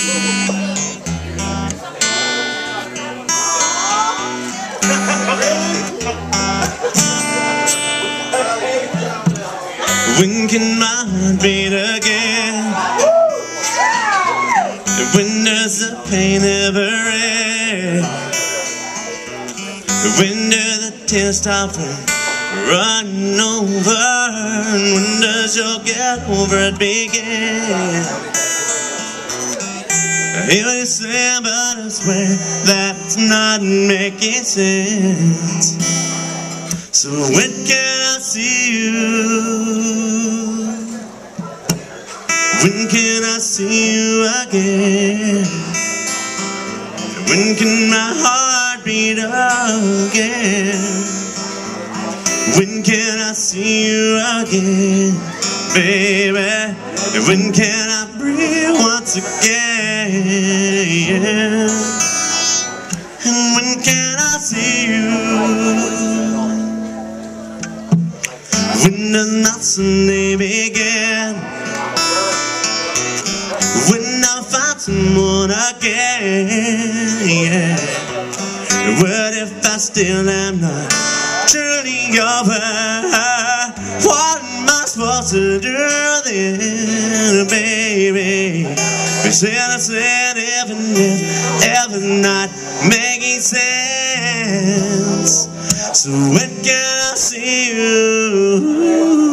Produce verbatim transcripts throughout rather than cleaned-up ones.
When can my heart beat again? When does the pain ever end? When do the tears stop from running over? And when does your get over it begin? I hear you say, but I swear that it's not making sense. So when can I see you? When can I see you again? When can my heart beat again? When can I see you again, baby? When can I breathe once again? And when can I see you? When does not Sunday begin? When I find someone again, yeah. What if I still am not truly over? What am I supposed to do then, baby? You said I said even if, ever not making sense. So when can I see you?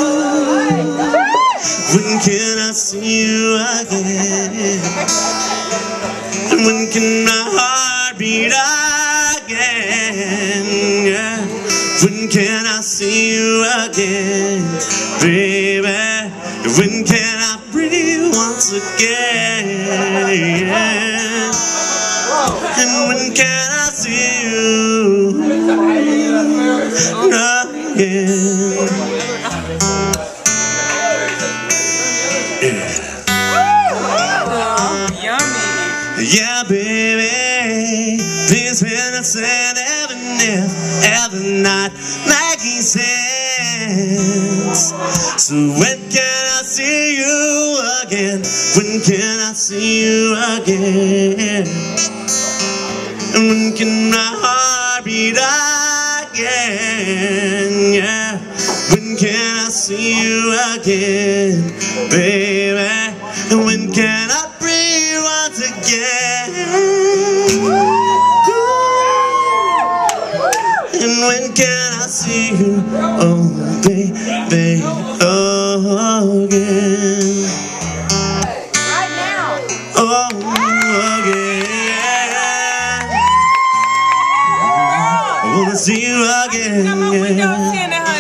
When can I see you again? And when can my heart beat again? Yeah. When can I see you again, baby? When can I breathe once again? Yeah. And when can I see you again? Yeah, baby, this when I said ever if, ever not making sense. So when can I see you again? When can I see you again? And when can my heart beat again? Yeah, when can I see you again, baby? And when can I breathe once again? And when can I see you, oh baby, oh again? Right now. Oh again. I wanna see you again. Come on, we don't stand it,